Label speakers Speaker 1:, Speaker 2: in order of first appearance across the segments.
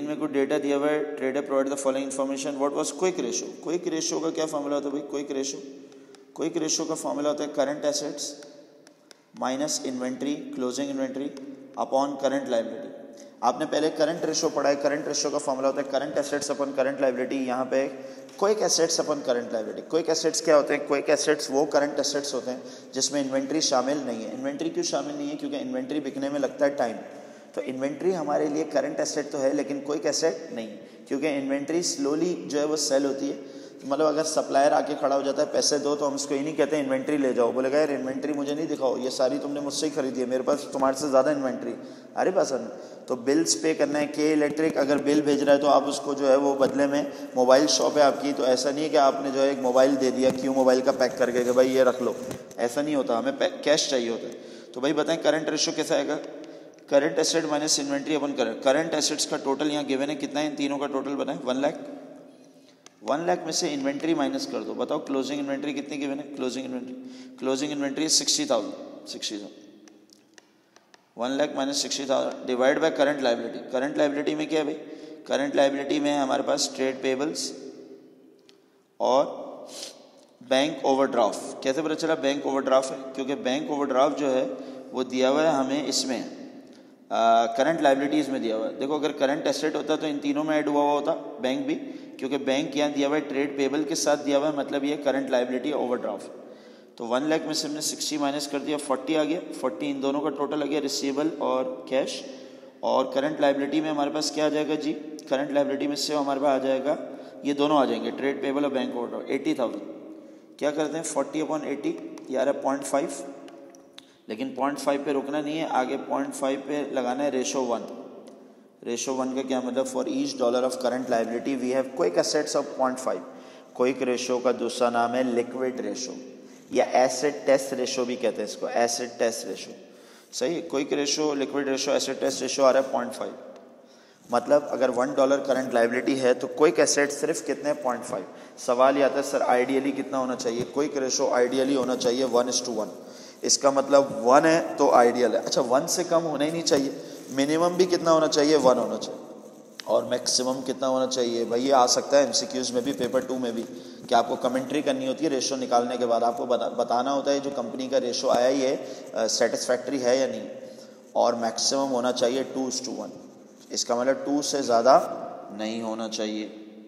Speaker 1: Screen में कुछ data दिया हुआ है, trader provide the following information, what was quick ratio. Quick ratio का क्या फॉर्मूला होता है भाई? क्विक रेशो का फॉर्मूला होता है current assets minus inventory, closing inventory upon current liability. आपने पहले करंट रेशो पढ़ा है, करंट रेशो का फॉर्मूला होता है current assets upon current liability. यहाँ पे quick assets upon current liability. Quick assets क्या होते हैं? क्विक एसेट्स वो करंट एसेट्स होते हैं जिसमें इन्वेंट्री शामिल नहीं है। इन्वेंट्री क्यों शामिल नहीं है? क्योंकि इन्वेंट्री बिकने में लगता है टाइम। तो इन्वेंट्री हमारे लिए करंट एसेट तो है लेकिन क्विक एसेट नहीं, क्योंकि इन्वेंट्री स्लोली जो है वो सेल होती है। तो मतलब अगर सप्लायर आके खड़ा हो जाता है पैसे दो, तो हम उसको ये नहीं कहते इन्वेंट्री ले जाओ, बोलेगा यार इन्वेंट्री मुझे नहीं दिखाओ, ये सारी तुमने मुझसे ही खरीदी है, मेरे पास तुम्हारे से ज़्यादा इन्वेंट्री अरे पसंद। तो बिल्स पे करना है, के इलेक्ट्रिक अगर बिल भेज रहा है तो आप उसको जो है वो बदले में, मोबाइल शॉप है आपकी तो ऐसा नहीं है कि आपने जो है एक मोबाइल दे दिया क्यों मोबाइल का पैक करके कि भाई ये रख लो, ऐसा नहीं होता, हमें कैश चाहिए होता है। तो भाई बताएं करंट रेशो कैसा आएगा? Current asset minus inventory upon करें। करंट एसेट्स का टोटल यहाँ गिवन है कितना है? इन तीनों का टोटल बनाए 1 लाख। 1 लाख में से इन्वेंट्री माइनस कर दो, बताओ क्लोजिंग इन्वेंट्री कितनी गिवन है? Closing inventory 60,000। 1 lakh minus 60,000 divide by current liability. Current liability में क्या है भाई? करंट लायबिलिटी में हमारे पास ट्रेड पेबल्स और बैंक ओवरड्राफ्ट। कैसे पता चला बैंक ओवरड्राफ्ट है? क्योंकि बैंक ओवरड्राफ्ट जो है वो दिया हुआ है हमें इसमें करंट लायबिलिटीज में दिया हुआ है। देखो अगर करंट एसेट होता तो इन तीनों में ऐड हुआ होता बैंक भी, क्योंकि बैंक यहाँ दिया हुआ है ट्रेड पेबल के साथ दिया हुआ है, मतलब ये करंट लायबिलिटी ओवरड्राफ्ट। तो 1 लाख में से हमने 60 माइनस कर दिया, 40 आ गया। 40 इन दोनों का टोटल आ गया रिसीवेबल और कैश। और करंट लायबिलिटी में हमारे पास क्या आ जाएगा जी? करंट लायबिलिटी में से हमारे पास आ जाएगा, ये दोनों आ जाएंगे ट्रेड पेबल और बैंक ओवरड्राफ्ट। 80,000 क्या करते हैं? 40/80 यार 0.5, लेकिन 0.5 पे रुकना नहीं है, आगे 0.5 पे लगाना है रेशो 1। रेशो 1 का क्या मतलब? For each dollar of current liability we have quick assets of 0.5। Quick ratio का दूसरा नाम है लिक्विड रेशो या एसेट टेस्ट रेशो भी कहते हैं इसको, एसेट टेस्ट रेशो। सही है, quick ratio, liquid ratio, asset test ratio आ रहा है 0.5। मतलब अगर $1 करंट लायबिलिटी है तो क्विक एसेट सिर्फ कितने? 0.5। सवाल ये आता है सर आइडियली कितना होना चाहिए? क्विक रेशो आइडियली होना चाहिए 1:1। इसका मतलब 1 है तो आइडियल है। अच्छा 1 से कम होना ही नहीं चाहिए, मिनिमम भी कितना होना चाहिए? 1 होना चाहिए। और मैक्सिमम कितना होना चाहिए? भाई ये आ सकता है एमसीक्यूज में भी, पेपर 2 में भी, कि आपको कमेंट्री करनी होती है रेशो निकालने के बाद, आपको बताना होता है जो कंपनी का रेशो आया ये सेटिस्फैक्ट्री है या नहीं। और मैक्सिमम होना चाहिए 2:1। इसका मतलब 2 से ज़्यादा नहीं होना चाहिए।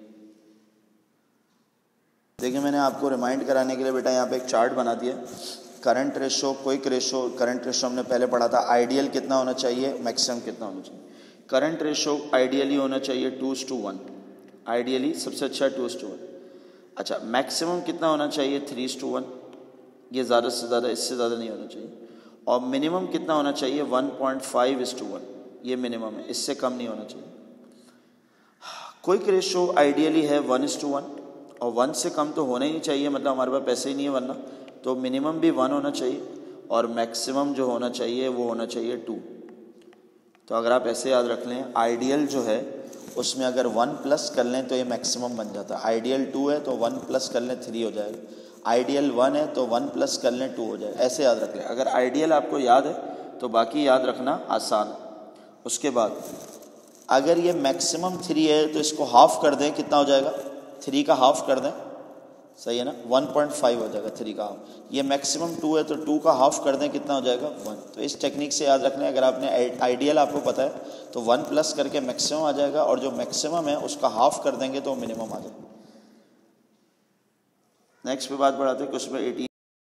Speaker 1: देखिए मैंने आपको रिमाइंड कराने के लिए बेटा यहाँ पे एक चार्ट बना दिया। Current ratio, quick ratio. Current ratio हमने पहले पढ़ा था, आइडियल कितना होना चाहिए, मैक्सिमम कितना होना चाहिए। करंट रेशो आइडियली होना चाहिए 2:1, आइडियली सबसे अच्छा 2:1। अच्छा मैक्सिमम कितना होना चाहिए? 3:1, ये ज़्यादा से ज़्यादा, इससे ज़्यादा नहीं होना चाहिए। और मिनिमम कितना होना चाहिए? 1.5:1, ये मिनिमम है, इससे कम नहीं होना चाहिए। क्विक रेशो आइडियली है 1:1 और 1 से कम तो होना ही नहीं चाहिए, मतलब हमारे पास पैसे ही नहीं है वरना। तो मिनिमम भी 1 होना चाहिए और मैक्सिमम जो होना चाहिए वो होना चाहिए 2। तो अगर आप ऐसे याद रख लें, आइडियल जो है उसमें अगर 1 प्लस कर लें तो ये मैक्सिमम बन जाता है। आइडियल 2 है तो 1 प्लस कर लें 3 हो जाएगा। आइडियल 1 है तो 1 प्लस कर लें 2 हो जाएगा। ऐसे याद रख लें, अगर आइडियल आपको याद है तो बाकी याद रखना आसान है। उसके बाद अगर ये मैक्सिमम 3 है तो इसको हाफ कर दें, कितना हो जाएगा? 3 का हाफ कर दें, सही है ना? 1.5 हो जाएगा 3 का हाफ। ये मैक्सिमम 2 है तो 2 का हाफ कर दें, कितना हो जाएगा? 1। तो इस टेक्निक से याद रखना है, अगर आपने आइडियल आपको पता है तो 1 प्लस करके मैक्सिमम आ जाएगा और जो मैक्सिमम है उसका हाफ कर देंगे तो मिनिमम आ जाएगा। नेक्स्ट पे बात बढ़ाते हैं क्वेश्चन 18।